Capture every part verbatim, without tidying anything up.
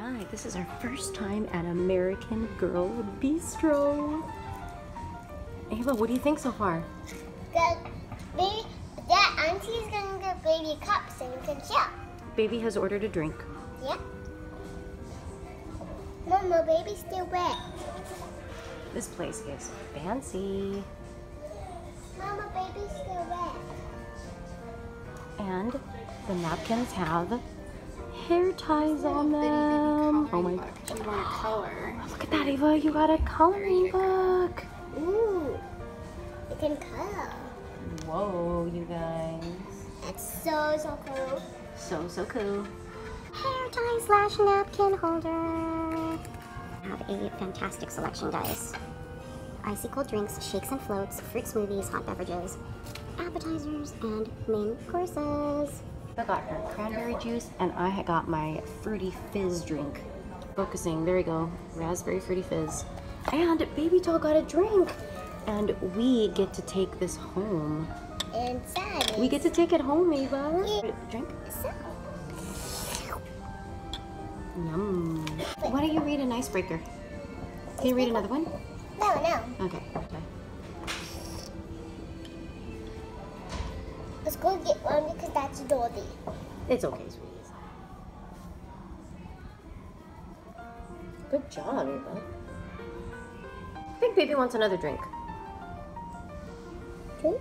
right, this is our first time at American Girl Bistro. Ava, what do you think so far? Good. Baby, that auntie's gonna get baby cups and you can share. Baby has ordered a drink. Yeah. Mama, baby's still wet. This place is fancy. Mama, baby's still wet. And the napkins have hair ties on them. Oh my god. Do you want a color? Look at that, Ava. You got a coloring book. Ooh. You can color. Whoa, you guys. That's so, so cool. So, so cool. Hair tie slash napkin holder. Have a fantastic selection, guys. Icy cold drinks, shakes and floats, fruit smoothies, hot beverages, appetizers, and main courses. I got her cranberry juice, and I had got my fruity fizz drink. Focusing, there we go, raspberry fruity fizz. And Baby Doll got a drink, and we get to take this home. Inside. We get to take it home, Ava. Yeah. Drink. So. Yum. Why don't you read an icebreaker? Can you read another one? No, no. Okay. Okay. Let's go get one because that's dirty. It's okay, sweeties. Good job, Ava. I think Baby wants another drink. Drink?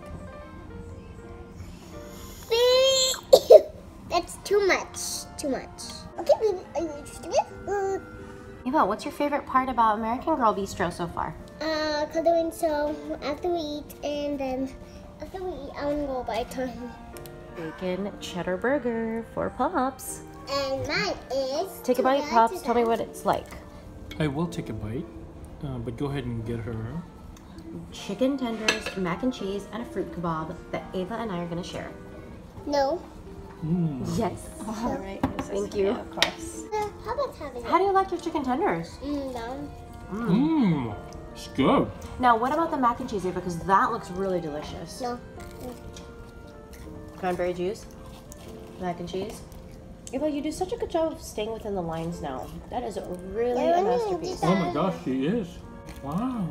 That's too much. Too much. Okay, baby. Are you interested? Uh, Eva, what's your favorite part about American Girl Bistro so far? uh, coloring, so after we eat, and then after we eat, I want to go buy time. Bacon cheddar burger for Pops. And mine is... Take a bite, Pops. Tell me what it's like. I will take a bite, uh, but go ahead and get her. Chicken tenders, mac and cheese, and a fruit kebab that Ava and I are going to share. No. Mm. Yes. All right. Thank you. Yeah, of course. Uh, how about having How do you like your chicken tenders? Mm, no. Mmm, it's good. Now, what about the mac and cheese, Ava? Because that looks really delicious. No. Cranberry juice, mac and cheese. Ava, you do such a good job of staying within the lines now. That is really Yeah, a I mean, masterpiece. just- Oh my gosh, she is. Wow.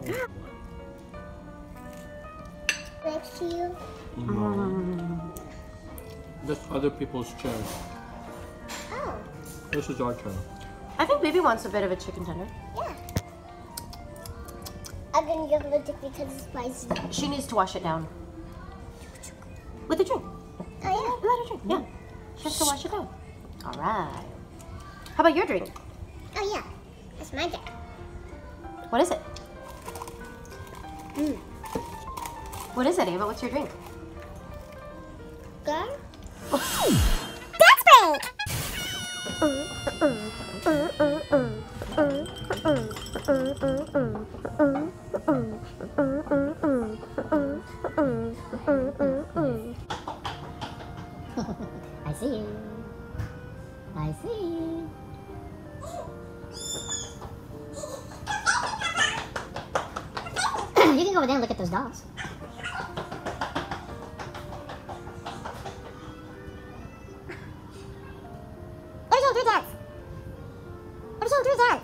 Next to you. No. Mm. That's other people's chair. Oh. This is our chair. I think Baby wants a bit of a chicken tender. Yeah. I'm gonna give it a dip because it's spicy. She needs to wash it down. With a drink. Oh yeah. Let her drink, yeah. She has to wash it down. All right. How about your drink? Oh yeah. That's my dip. What is it? Mm. What is it, Ava? What's your drink? Girl. That's great. I see you. I see you. You can go over there and look at those dolls. Everything do dance. Everything do dance.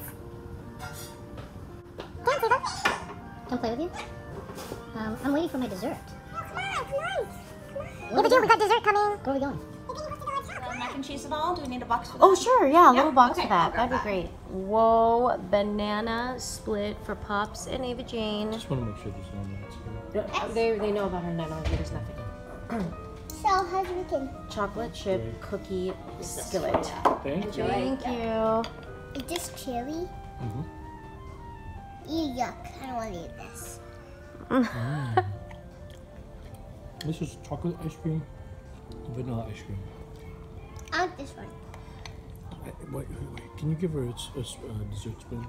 Dance, Eva. Come play with you. Um, I'm waiting for my dessert. Oh, come on, come on. What are we Eva, doing? we got dessert coming. Where are we going? Uh, mac and cheese and all? Do we need a box for that? Oh, sure, yeah, a Yeah? little box Okay, for that. I'll grab That'd be great. Whoa, banana split for Pops and Ava Jane. Just want to make sure there's no nuts here. Yeah, They, they know about her nine millimeters nothing. So, how's your weekend? Chocolate chip Great. cookie skillet. Thank you. Thank you. Is this cherry? Mhm. Ew, yuck. I don't want to eat this. Mm. This is chocolate ice cream, vanilla ice cream. I want this one. I, wait, wait, wait. Can you give her a, s- a s- uh, dessert spoon?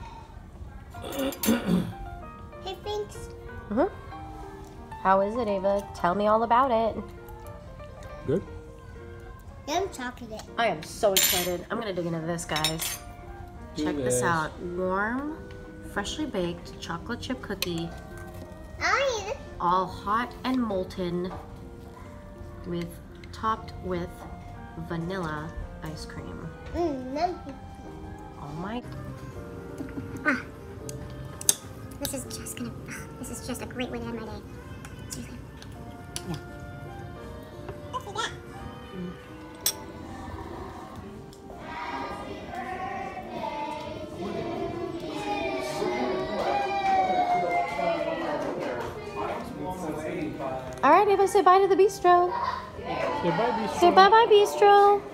Hey, thanks. Mhm. How is it, Ava? Tell me all about it. Good? Yum chocolate. I am so excited. I'm gonna dig into this, guys. Do Check this this. out. Warm, freshly baked chocolate chip cookie, I eat it. all hot and molten, with topped with vanilla ice cream. Mmm, yum. I Ah, this is just gonna, ah, this is just a great way to end my day. Seriously. Yeah. Let's do that. All right, Ava, say bye to the bistro. Say bye, Bistro. Say bye bye, bistro.